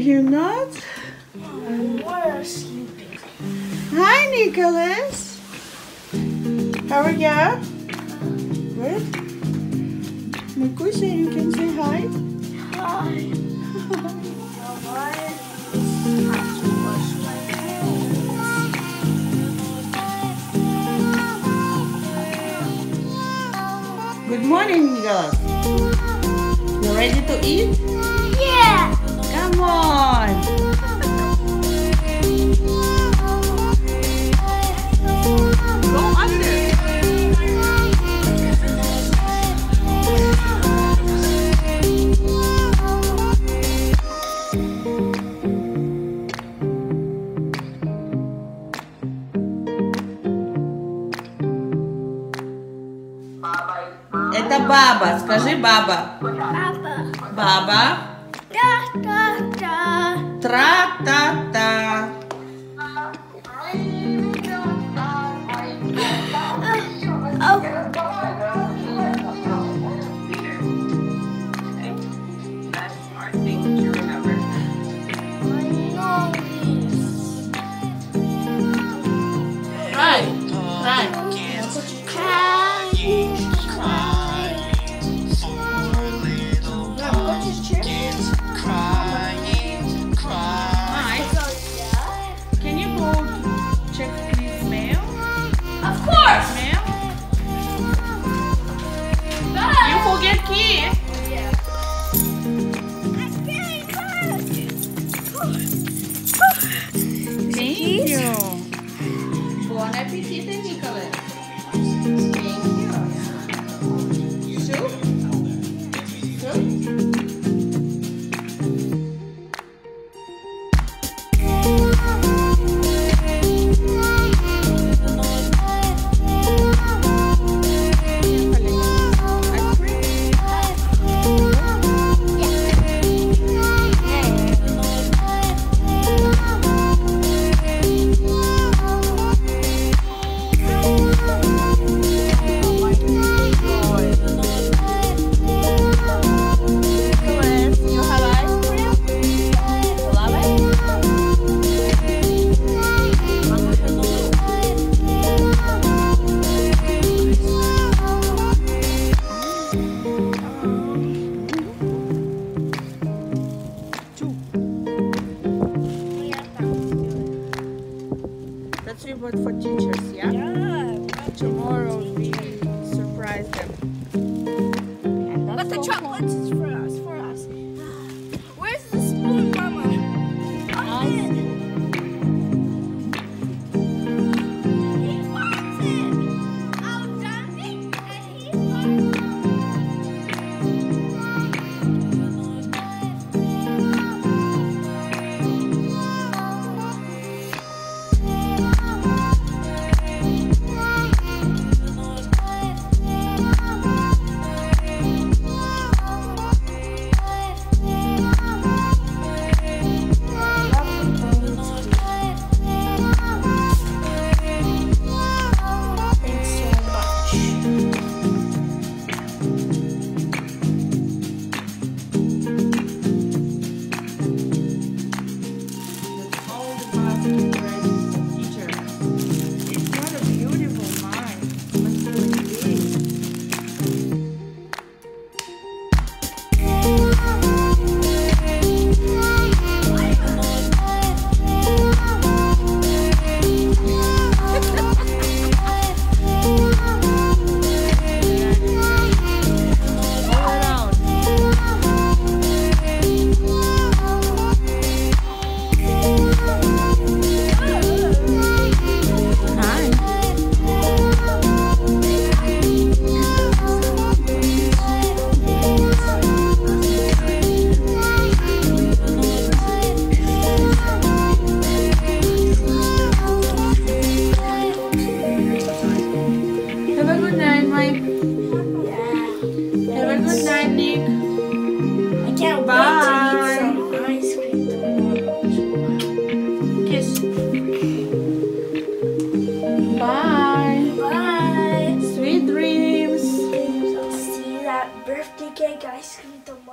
you're not? We're sleeping. Hi, Nicholas. How are ya? Good. Marcusa, you can say hi. Hi. Good morning, Nicholas. You ready to eat? Yeah. Come on. Go under. Это баба. Скажи баба. Papa. Баба. Da. Тра-та-та. Oh. Try. Try. Can you go check his mail? Of course. Mail? You forget key. Thank you. Buon appetito, Nicholas. Thank you. Soup? Soup? That's reward for teachers, yeah? Tomorrow we surprise them. But the chocolates is for us. Where's the spoon, Mama? He wants it. I'm dancing and he wants it. birthday cake ice cream.